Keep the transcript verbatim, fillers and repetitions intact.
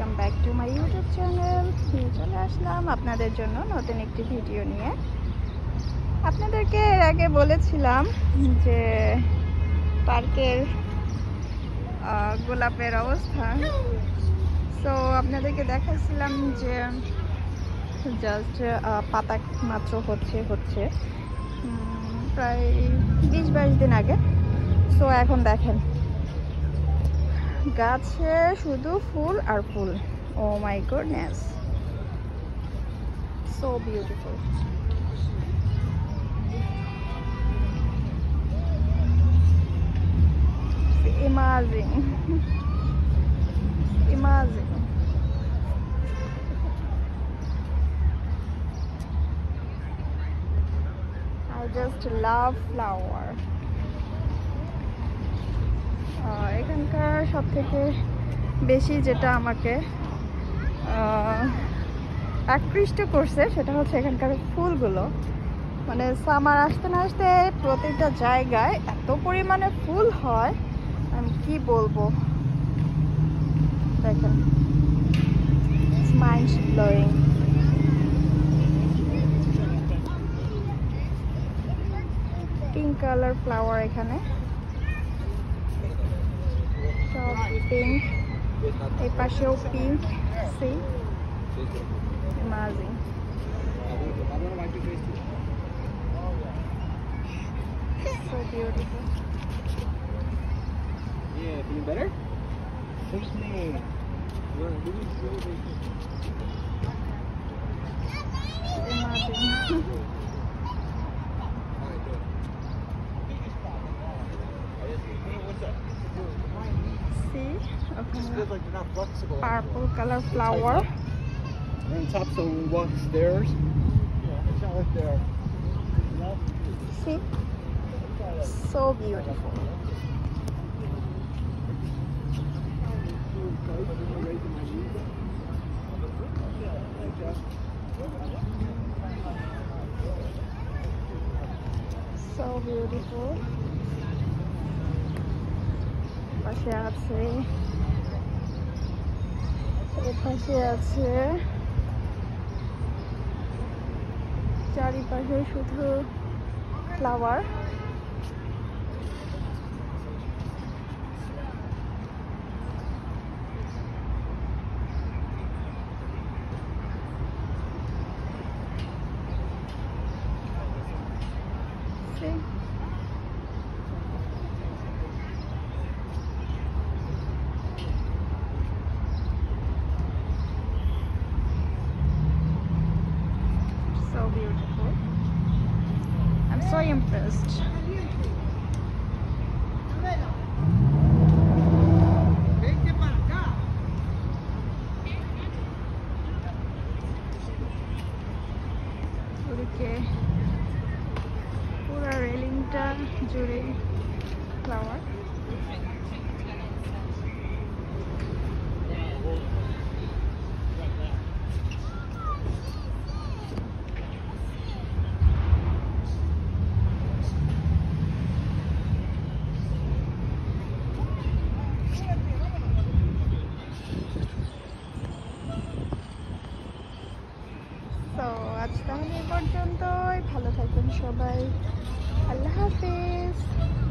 Welcome back to my YouTube channel. নিয়ে চলে আসলাম আপনাদের জন্য নতুন একটি ভিডিও নিয়ে। আপনাদেরকে এর আগে বলেছিলাম যে পার্কের গোলাপের অবস্থা, সো আপনাদেরকে দেখাচ্ছিলাম যে জাস্ট পাতা মাত্র হচ্ছে হচ্ছে প্রায় বিশ বাইশ দিন আগে। সো এখন দেখেন গাছে শুধু ফুল আর ফুল। Oh my goodness, so beautiful. Amazing. Amazing. I just love flower. এখানকার সব থেকে বেশি যেটা আমাকে আকৃষ্ট করছে সেটা হচ্ছে এখানকার ফুলগুলো। মানে সামার আসতে না আসতে প্রতিটা জায়গায় এত পরিমাণে ফুল হয়, আমি কি বলবো। দেখেন, mind blowing. Pink colour flower এখানে সব পিঙ্ক, এই পাশেও pink. See amazing. So beautiful. Yeah, feeling better? Thanks, man. See, okay. Feels like they're not flexible. Purple color flower. They're on top, so when we walk the stairs, it's not like they're. See, so beautiful. So beautiful. পাশে আছে, এর পাশে আছে, চারিপাশে শুধু flower. So beautiful. I'm so impressed. ওদিকে পুরো রেলিংটা জুড়ে ফ্লাওয়ার। তো আজ তাহলে এই পর্যন্তই। ভালো থাকবেন সবাই। আল্লাহ হাফিজ।